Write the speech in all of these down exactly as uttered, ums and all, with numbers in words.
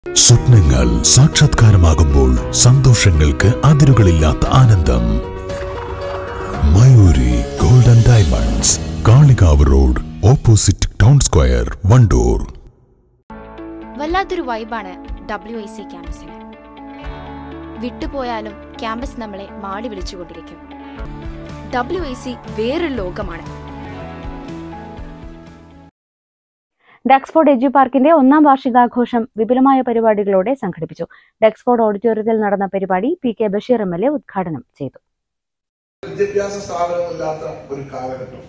സ്വപ്നങ്ങൾ സാക്ഷാത്കാരമാകുമ്പോൾ സന്തോഷങ്ങൾക്ക് അതിരുകളില്ലാത്ത ആനന്ദം. Mayuri golden diamonds, Kalikavu road, opposite town square, Wandoor. വല്ലാത്തൊരു വൈബാണ് ഡബ്ല്യു ഐ സി ക്യാമ്പസിന്. വിട്ടുപോയാലും ക്യാമ്പസ് നമ്മളെ മാടി വിളിച്ചുകൊണ്ടിരിക്കും. ഡബ്ല്യു ഐ സി വേറൊരു ലോകമാണ്. ഡക്സ്ഫോർഡ് എഡ്യു പാർക്കിന്റെ ഒന്നാം വാർഷികാഘോഷം വിപുലമായ പരിപാടികളോടെ സംഘടിപ്പിച്ചു. ഡക്സ്ഫോർഡ് ഓഡിറ്റോറിയത്തിൽ നടന്ന പരിപാടി P K Basheer M L A ഉദ്ഘാടനം ചെയ്തു. വിദ്യാഭ്യാസ സ്ഥാപനമില്ലാത്ത ഒരു കാലഘട്ടം.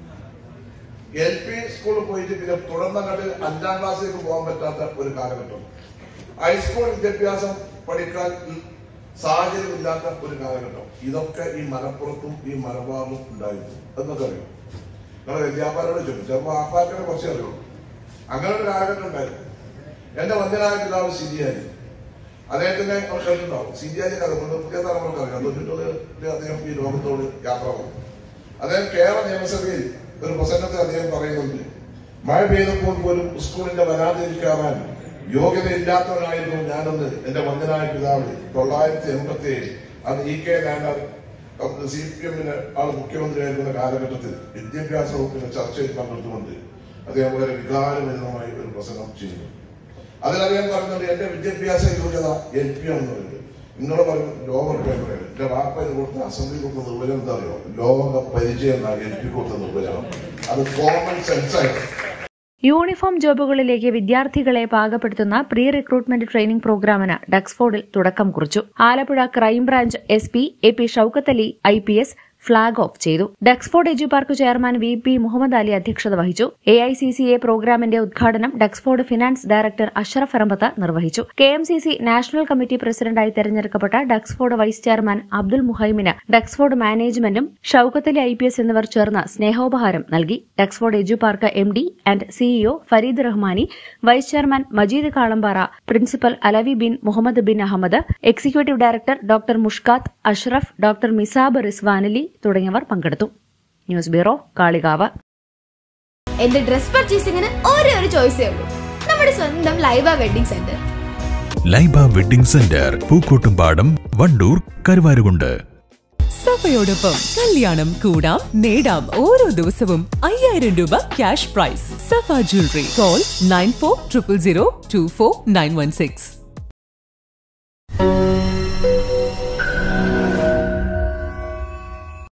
എൽ പി സ്കൂളിൽ പോയിട്ട് പിന്നെ തുടർന്നങ്ങോട്ട് അഞ്ചാം ക്ലാസ്സിലേക്ക് പോകാൻ പറ്റാത്ത ഒരു കാലഘട്ടം. ഹൈസ്കൂൾ വിദ്യാഭ്യാസം പഠിക്കാൻ സാഹചര്യമില്ലാത്ത ഒരു കാലഘട്ടം. ഇതൊക്കെ ഈ മലപ്പുറത്തും ഈ മലബാറിലും ഉണ്ടായിരുന്നു എന്നൊക്കെ അറിയും. നിങ്ങളെ വിദ്യാഭ്യാസത്തോട് ചോദിക്കും. ചിലപ്പോൾ ആപ്പാക്കിനെ കുറച്ചേ അറിയുള്ളൂ. അങ്ങനെ ഒരു കാലഘട്ടം ഉണ്ടായിരുന്നു. എന്റെ വന്ദനായ പിതാവ് സിജിയാരി, അദ്ദേഹത്തിന്റെ കേട്ടിട്ടുണ്ടാവും. സിജിയാരി കഥ പുതിയ തലമുറക്ക് അറിയാം. തൊണ്ണൂറ്റൊന്നിൽ അദ്ദേഹം ഈ ലോകത്തോട് യാത്ര പോകും. അദ്ദേഹം കേരള നിയമസഭയിൽ ഒരു പ്രസംഗത്തിൽ അദ്ദേഹം പറയുന്നുണ്ട്, മഴ പെയ്തപ്പോൾ പോലും സ്കൂളിന്റെ വരാതിരിക്കാവാൻ യോഗ്യതയില്ലാത്തവനായിരുന്നു ഞാനെന്ന് എന്റെ വന്ദനായ പിതാവ് തൊള്ളായിരത്തി എൺപത്തി ഏഴ് അന്ന് E K Nayanar C P എമ്മിന് ആള് മുഖ്യമന്ത്രിയായിരിക്കുന്ന കാലഘട്ടത്തിൽ വിദ്യാഭ്യാസ വകുപ്പിന്റെ ചർച്ചയിൽ പങ്കെടുത്തുകൊണ്ട് അദ്ദേഹം വളരെ വികാരപരിതമായി ഒരു പ്രസംഗം ചെയ്യുന്നു. അതിൽ അദ്ദേഹം പറയുന്നുണ്ട്, എന്റെ വിദ്യാഭ്യാസ യോഗ്യത എൽ പി ആണെന്ന് പറയുന്നത്. നിങ്ങളെ പറയും ലോവർ പ്രൈമറി. എന്റെ വാപ്പന് കൊടുത്ത അസംബ്ലി കൊടുത്ത നിർവചനം എന്താ അറിയോ? ലോക പരിചയം എന്നാണ് എൽ പി കൊടുത്ത നിർവചനം. അത് കോമൺ സെൻസ് ആയിരുന്നു. യൂണിഫോം ജോബുകളിലേക്ക് വിദ്യാർത്ഥികളെ പാകപ്പെടുത്തുന്ന പ്രീ റിക്രൂട്ട്മെന്റ് ട്രെയിനിംഗ് പ്രോഗ്രാമിന് ഡക്സ്ഫോർഡിൽ തുടക്കം കുറിച്ചു. Alappuzha crime branch S P A P Shoukath Ali I P S flag off ചെയ്തു. Duxford edu park chairman V P Muhammad Ali അധ്യക്ഷത വഹിച്ചു. A I C C A പ്രോഗ്രാമിന്റെ ഉദ്ഘാടനം Duxford finance director Ashraf Arambath നിർവഹിച്ചു. K M C C national committee പ്രസിഡന്റായി തെരഞ്ഞെടുക്കപ്പെട്ട ഡക്സ്ഫോർഡ് വൈസ് ചെയർമാൻ അബ്ദുൽ മുഹൈമിന് Duxford മാനേജ്മെന്റും Shoukath Ali I P S എന്നിവർ ചേർന്ന് സ്നേഹോപഹാരം നൽകി. Duxford edu park M D and CEO Fareed Rahmani, vice chairman Majeed Kalampara, principal Alavi bin Muhammad bin Ahammed, executive director doctor Mushkath Ashraf, doctor Misab Rizwanali തുടങ്ങിയവർ പങ്കെടുത്തു. News bureau, Kalikavu. എന്റെ ഡ്രസ് പർച്ചേസിംഗിന് ഒരേ ഒരു ചോയ്സേ ഉള്ളൂ, നമ്മുടെ സ്വന്തം Laiba wedding centre. Laiba wedding centre, Pookkottumpadam, Wandoor, Karuvarakundu. സഫയോടൊപ്പം കല്യാണം കൂടാം, നേടാം ഓരോ ദിവസവും അയ്യായിരം രൂപ ക്യാഷ് പ്രൈസ്. സഫ jewellery. Call nine four triple zero two four nine one six.